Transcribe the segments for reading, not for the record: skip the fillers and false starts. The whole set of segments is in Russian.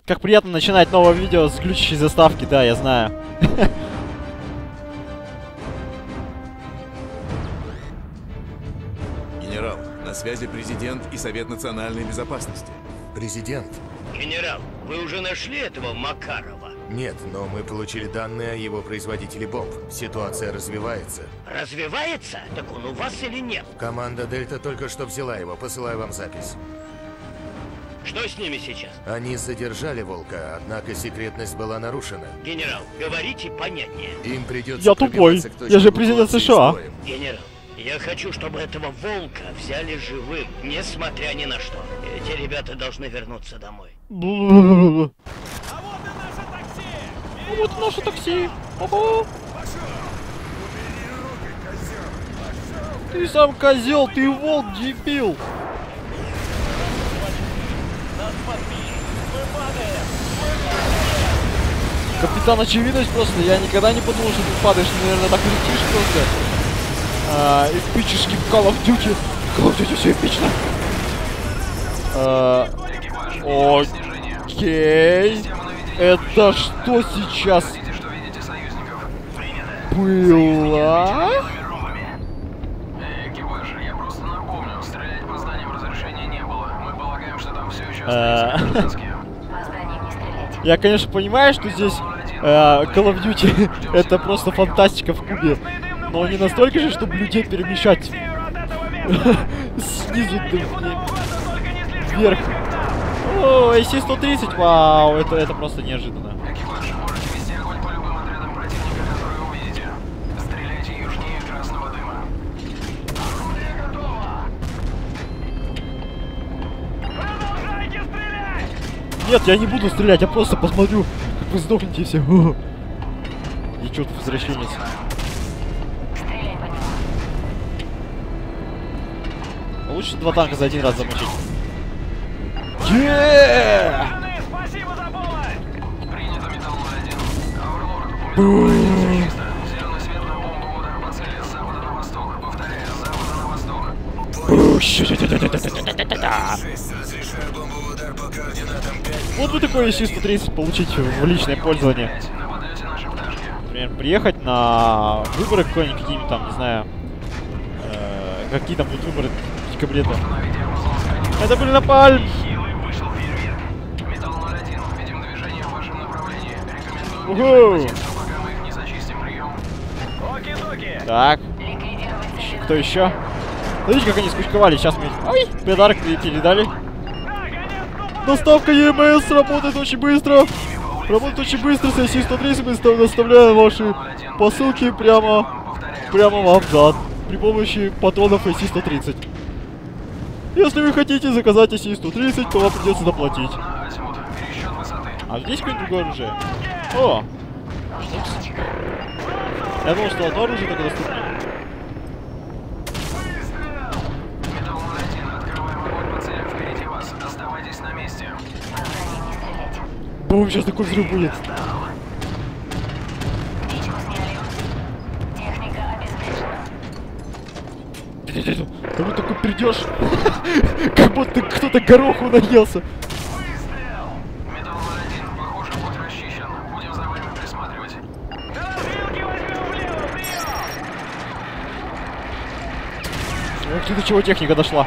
Как приятно начинать новое видео с глючащей заставки, да, я знаю. Генерал, на связи президент и Совет национальной безопасности. Президент? Генерал, вы уже нашли этого Макарова? Нет, но мы получили данные о его производителе бомб. Ситуация развивается. Развивается? Так он у вас или нет? Команда Дельта только что взяла его. Посылаю вам запись. Что с ними сейчас? Они задержали Волка, однако секретность была нарушена. Генерал, говорите понятнее. Им придется Я тупой. пробиваться к Я точке же президент эвакуации США. с боем. Генерал, я хочу, чтобы этого Волка взяли живым, несмотря ни на что. Эти ребята должны вернуться домой. Вот и наше такси. Ого. Ты сам козел, ты волк, дебил. Капитан очевидность просто. Я никогда не подумал, что ты падаешь. Ты, наверное, так летишь просто. Эпический Call of Duty. Call of Duty все эпично. Окей. Это что сейчас было? Экипаж, я просто напомню, стрелять по зданиям разрешения не было. Мы полагаем, что там все еще остаются гражданские. Я, конечно, понимаю, что здесь Call of Duty это просто фантастика в кубе, но не настолько же, чтобы людей перемещать снизу вверх. О, AC-130, вау, это просто неожиданно. Экипаж, можете вести огонь по любым отрядам противника, которые увидите. Стреляйте южнее красного дыма. Орудие готово! Продолжайте стрелять! Нет, я не буду стрелять, я просто посмотрю, как вы сдохнете все. И чё-то возвращенец. Лучше 2 танка за один раз замочить. Спасибо за помощь! Принято, Металл-01. Оверлорд, у чисто. Зелено-светлая бомба, удар по цели с запада на восток. Повторяю, с запада на восток. Разрешаю бомбовый удар по координатам 5. Вот бы такое AC-130 получить в личное пользование. Нападаете наши пташки. Например, приехать на выборы какие-нибудь там, не знаю, какие там будут выборы в декабре-то. Это были напальм! Вышел фейерверк. Металл-01, видим движение в вашем направлении. Рекомендую не позицию, пока мы их не зачистим. Прием. Оки-доки. Так. Кто еще? Смотрите, как они скучковали. Сейчас мы... Ой, подарок передали. Доставка ЕМС работает очень быстро. Работает очень быстро. С AC-130 мы доставляем ваши посылки прямо вам в зад. При помощи патронов AC-130. Если вы хотите заказать AC-130, то вам придется доплатить. А здесь какое-нибудь другое оружие? О! Я думал, что одно оружие только доступно. Металл-01, открываем огонь по целям впереди вас. Оставайтесь на месте. Бум, сейчас такой взрыв будет. Как будто такой придешь, как будто кто-то гороху наелся. Металл-01, похоже, путь расчищен. Будем за вами присматривать. До чего техника дошла?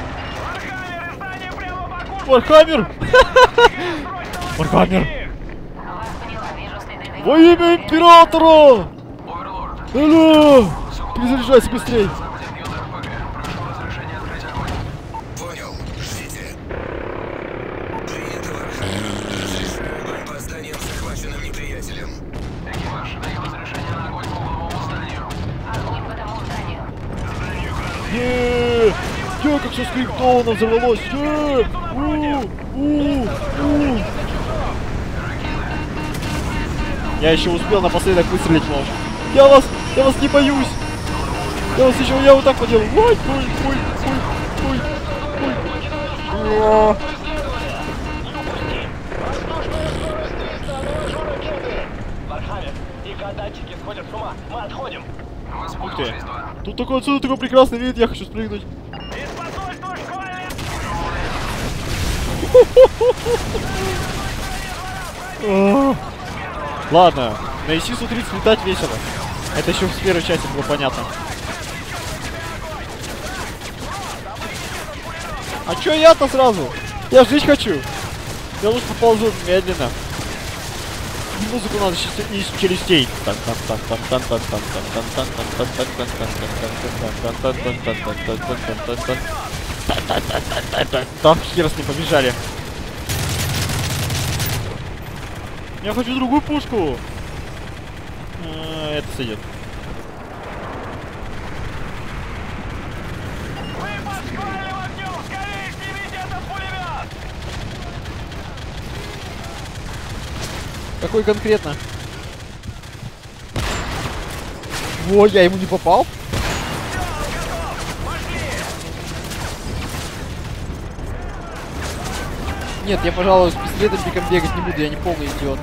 Вархаммер! Вархаммер! Во имя Императора! Алло! Перезаряжайся быстрей! Понял. Ждите. Принято, Вархаммер. Разрешаю огонь по зданиям, захваченным неприятелем. Экипаж, даю разрешение на огонь по угловому зданию. Как все скриптовано взорвалось! Я еще успел напоследок выстрелить, мол. Я вас не боюсь! Я вот так поделал. Ой. Ух ты. Тут такой отсюда такой прекрасный вид, я хочу спрыгнуть. Ладно, на ИС-130 летать весело. Это еще в первой части было понятно. А чё я-то сразу? Я жить хочу. Я лучше поползу медленно. Музыку надо из челюстей. Так, хер с ним побежали. Я хочу другую пушку. Это сойдет. Вы подстрелили в огню! Скорее снимите этот пулемет! Какой конкретно? Во, я ему не попал? Нет, я, пожалуй, с пистолетом бегать не буду, я не полный идиот.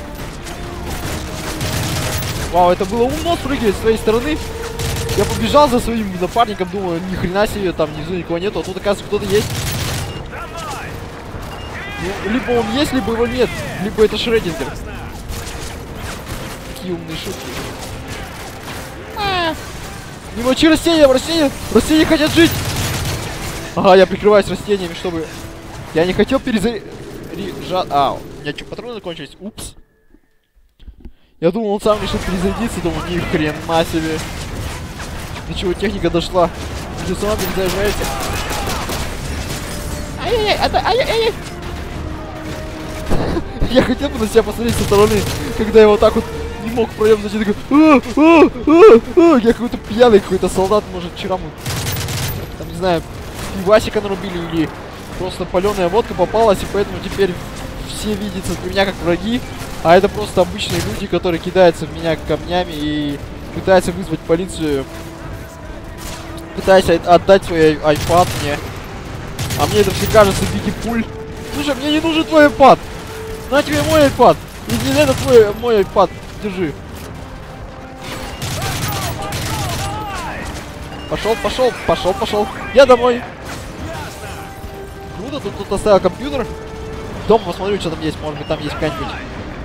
Вау, это было умно спрыгивать с своей стороны. Я побежал за своим напарником, думаю, ни хрена себе, там внизу никого нету, а тут, оказывается, кто-то есть. Ну, либо он есть, либо его нет, либо это Шрёдингер. Какие умные шутки. Не мочи растения, растения хотят жить. Ага, я прикрываюсь растениями, чтобы... Я не хотел перезаряжать... А, у меня что, патроны закончились? Упс. Я думал, он сам решил перезарядиться, думаю, ни хрена себе. До чего техника дошла. Уже сама перезаряжается. Ай-яй-яй, ай-яй-яй. Я хотел бы на себя посмотреть со стороны, когда я вот так вот не мог проем зайти, такой... Я какой-то пьяный какой-то солдат, может, вчера мы... Там, не знаю, пивасика нарубили или... Просто паленая водка попалась, и поэтому теперь все видятся для меня как враги. А это просто обычные люди, которые кидаются в меня камнями и пытаются вызвать полицию. Пытаясь отдать свой айпад мне. А мне это все кажется в виде пуль. Слушай, мне не нужен твой айпад. На тебе мой айпад. И не это мой айпад. Держи. Пошел. Я домой. Круто, тут оставил компьютер. Дома посмотрю, что там есть. Может быть, там есть какая-нибудь...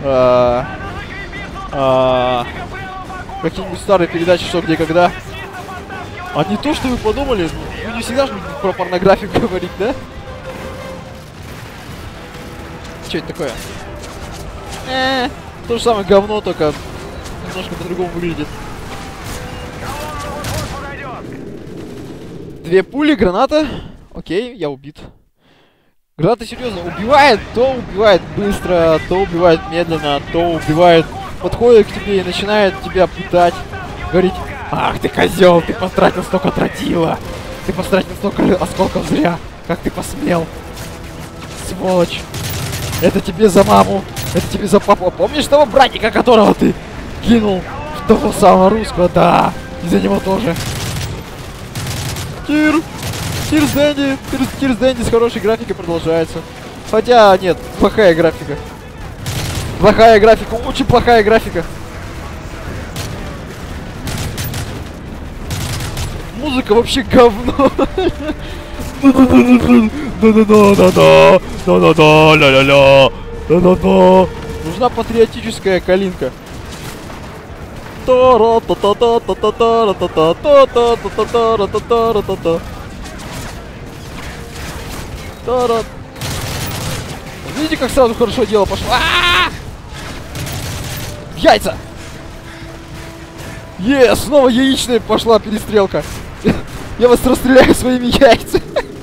какие-нибудь старые передачи, что, где, когда. А не то, что вы подумали. Вы не всегда же про порнографию говорить, да? Что это такое? То же самое говно, только немножко по-другому выглядит. 2 пули, граната. Окей, я убит. Граната серьезно убивает, то убивает быстро, то убивает медленно, то убивает, подходит к тебе и начинает тебя пытать. Говорить: ах ты козел, ты потратил столько тротила, ты потратил столько осколков зря, как ты посмел. Сволочь. Это тебе за маму, это тебе за папу. Помнишь того братика, которого ты кинул в того самого русского? Да, и за него тоже. Тир с Дэнди с хорошей графикой продолжается. Хотя, нет, плохая графика. Плохая графика, очень плохая графика. Музыка вообще говно. Нужна патриотическая калинка. Видите, как сразу хорошо дело пошло? Яйца! Снова яичная пошла перестрелка. Я вас расстреляю своими яйцами.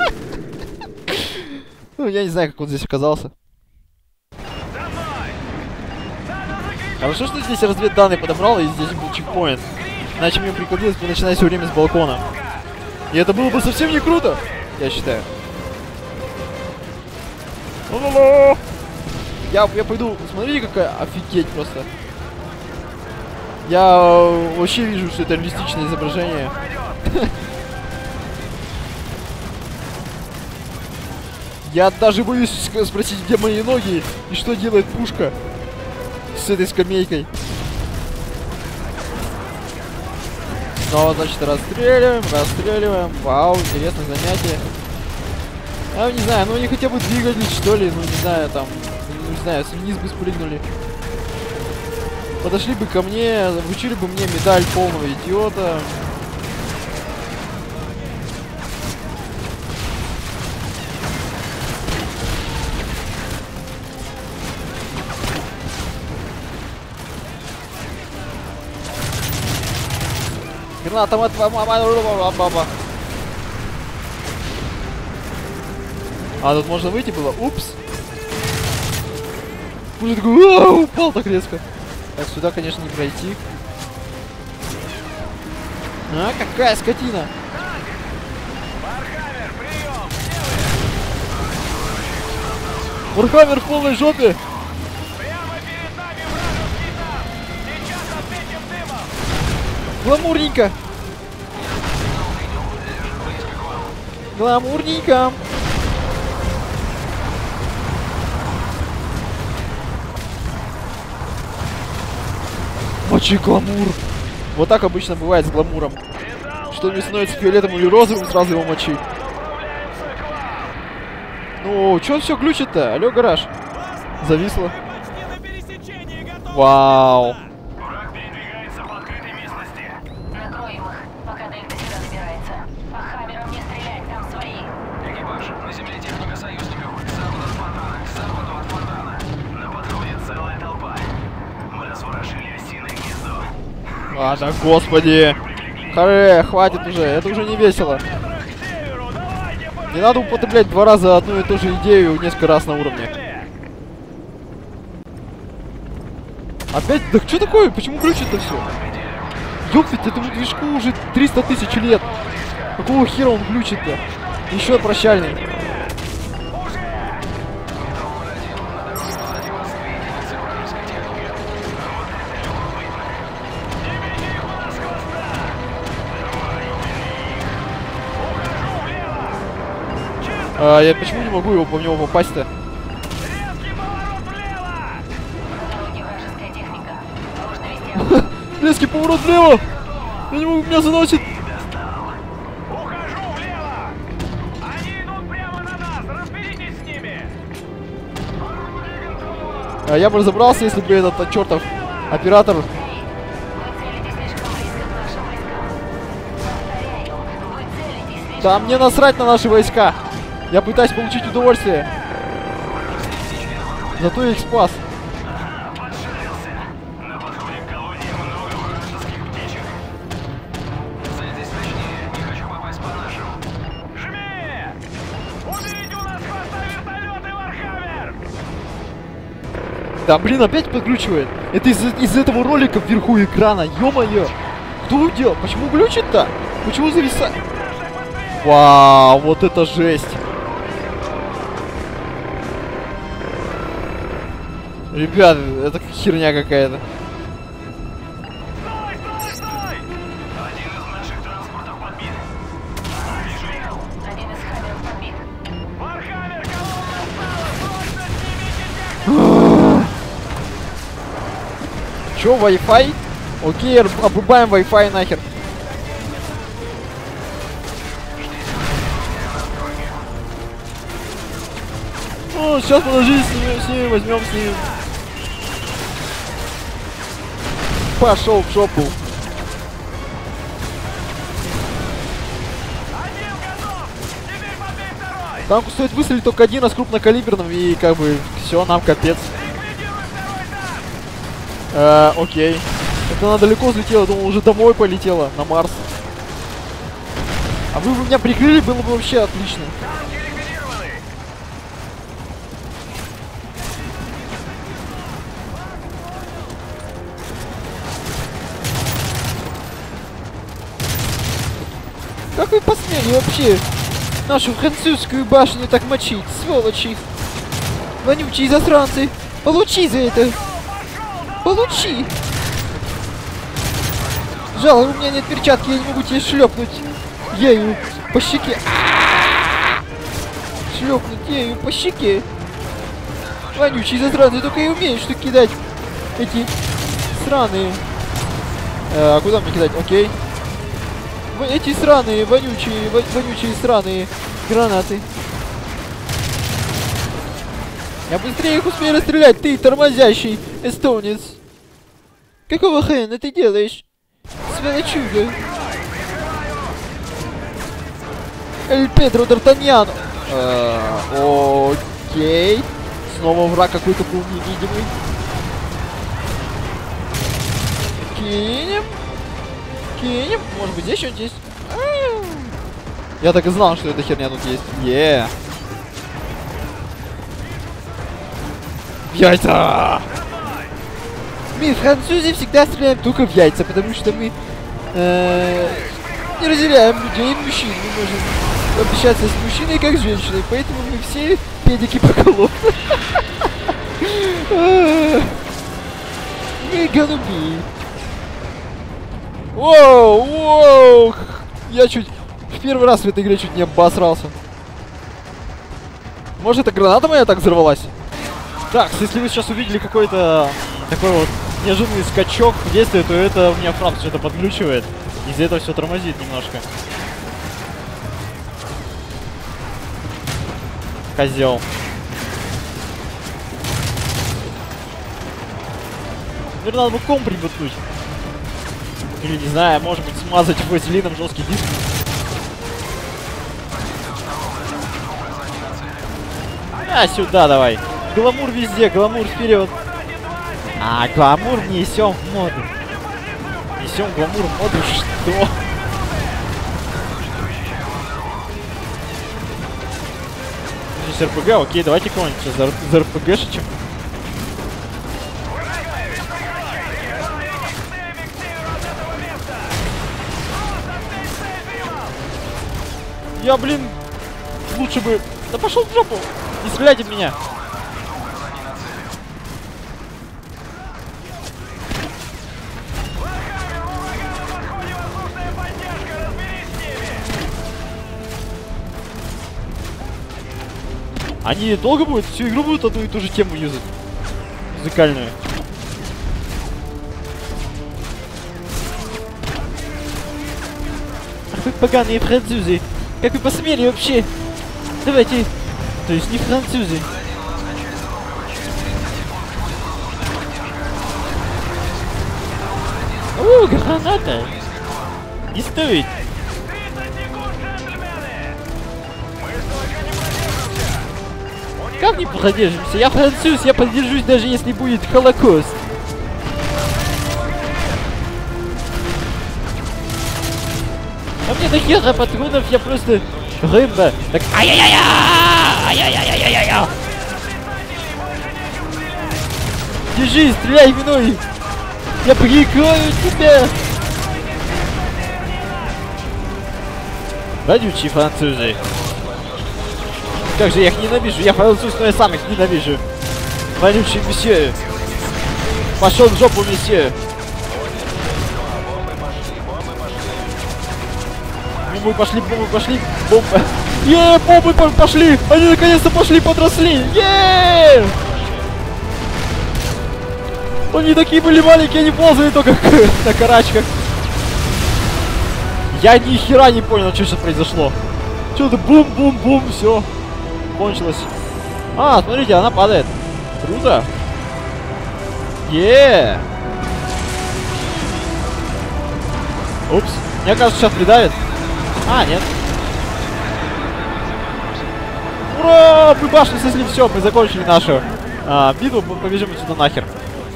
Ну, я не знаю, как он здесь оказался. Хорошо, что здесь разведданные подобрал, и здесь был чекпоинт. Иначе мне приходилось бы начинать все время с балкона. И это было бы совсем не круто, я считаю. Я пойду, смотрите, какая офигеть просто. Я вообще вижу, что это реалистичное изображение. Я даже боюсь спросить, где мои ноги и что делает пушка с этой скамейкой. Снова, значит, расстреливаем. Вау, интересное занятие. Я не знаю, ну не хотя бы двигатель, что ли, ну не знаю, там, знаю, вниз бы спрыгнули. Подошли бы ко мне, вручили бы мне медаль полного идиота. Граната, баба. А, тут можно выйти было? Упс. Уже такой, упал так резко. Так, сюда, конечно, не пройти. А, какая скотина! Вархаммер в полной жопе! Прямо перед нами вражеский танк! Сейчас ответим дымом! Гламурненько! Гламурненько! Мочи гламур! Вот так обычно бывает с гламуром. Что не становится фиолетовым или розовым, сразу его мочи. Ну, чё он все глючит-то? Алло, гараж. Зависло. Вау. Враг передвигается по открытой местности. Накроем их, пока Дельта сюда добирается. По хаммерам не стрелять, там свои. Экипаж, на земле техника союзников. К западу от фонтана. На подходе целая толпа. Мы разворошили осиное гнездо. Ладно, господи. Харе, хватит уже, это уже не весело. Не надо употреблять 2 раза одну и ту же идею несколько раз на уровне. Опять? Да что такое? Почему глючит-то все? Ёпт, этому движку уже 300 тысяч лет. Какого хера он глючит-то? Еще прощальный. Я почему не могу его по него попасть-то? Резкий поворот влево! Я не могу, меня заносит! Ухожу влево! Они идут прямо на нас! Разберитесь с ними! Я бы разобрался, если бы этот чертов оператор... Да мне насрать на наши войска! Я пытаюсь получить удовольствие. Зато я их спас. На подходе к колонии много вражеских птичек. Зайдись точнее, не хочу попасть по нашим. Жми! Уберите у нас хвоста вертолеты, Вархаммер! Да блин, опять подглючивает. Это из этого ролика вверху экрана. Ё-моё! Кто делал? Почему глючит-то? Почему зависает? Вау, вот это жесть! Ребят, это херня какая-то. Стой, стой, стой! Один из наших транспортов подбит. Вижу их. Один из хаммеров подбит. Вархаммер, колонна отстала! Срочно снимите технику! Чё, Wi-Fi? Окей, обрубаем Wi-Fi нахер. О, сейчас подожди, снимем, возьмем, снимем. Пошел в жопу. Один готов! Теперь подбей второй! Танку стоит выстрелить только один, а с крупнокалиберным, и как бы все, нам капец. Ликвидируй второй танк! Окей. Это она далеко взлетела, думал, уже домой полетела, на Марс. А вы бы меня прикрыли, было бы вообще отлично. Танки ликвидированы! Как вы посмели вообще нашу французскую башню так мочить, сволочи? Вонючие засранцы! Получи за это! Получи! Жалко, у меня нет перчатки, я не могу тебе шлепнуть ею по щеке. Шлепнуть ею по щеке. Вонючие засранцы, только и умеют что кидать эти сраные. А куда мне кидать? Окей. Эти сраные, вонючие сраные гранаты. Я быстрее их успею расстрелять, ты тормозящий эстонец. Какого хрена ты делаешь? Сволочуга. Эль Педро Д'Артаньян. Окей. Снова враг какой-то был невидимый. Кинем. Кинем. Может быть, здесь что-нибудь есть? Я так и знал, что эта херня тут есть. Яйца! Мы, французы, всегда стреляем только в яйца, потому что мы не разделяем людей и мужчин. Мы можем обращаться с мужчиной как с женщиной, поэтому мы все педики поколот. Мы голуби. Воу! Я чуть... В первый раз в этой игре чуть не обосрался. Может, это граната моя так взорвалась? Так, если вы сейчас увидели какой-то такой вот неожиданный скачок в действии, то это у меня Франц что-то подглючивает. Из-за этого все тормозит немножко. Козел. Наверное, надо бы комп прибутнуть. Или, не знаю, может быть, смазать вазелином жесткий диск. А, сюда давай. Гламур везде, гламур вперед. А, гламур несем в моду. Несем гламур в моду, что? Здесь РПГ, окей, давайте кого-нибудь сейчас за РПГшечек. Я, блин, лучше бы... Да пошел в жопу! Не стреляйте в меня! Они долго будут? Всю игру будут одну и ту же тему юзать? Музыкальную. Ах вы поганые французы! Как вы посмели вообще? Давайте... То есть не французы. О, граната! Не стоит! Как не продержимся? Я француз, я поддержусь, даже если будет Холокост. А мне до хера патронов, я просто рыба. Так, ай-яй-яй-яй! Ай-яй-яй-яй-яй-яй! Держи, стреляй мной! Я прикрою тебя! Вонючие французы. Как же я их ненавижу, я француз, но я сам их ненавижу. Вонючий месье. Пошел в жопу, месье. Бомбы пошли, бомбы пошли, бомбы. Бомбы пошли! Они наконец-то пошли, подросли! Они такие были маленькие, они ползали только на карачках. Я ни хера не понял, что сейчас произошло. Что-то бум-бум-бум, все. Кончилось. А, смотрите, она падает. Круто. Упс. Мне кажется, сейчас придавит. А, нет. Ура! Мы башню снесли, все, мы закончили нашу битву, побежим отсюда нахер.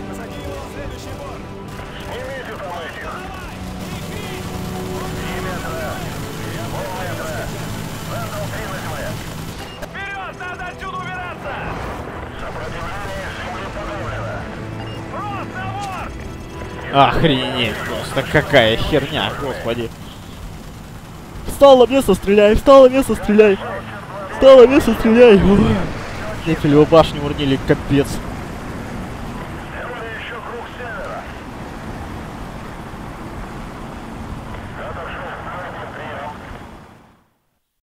Охренеть, просто какая херня, господи. Встало место, стреляй, встало место, стреляй. Встало место, стреляй. Эйфелеву башню урнили, капец.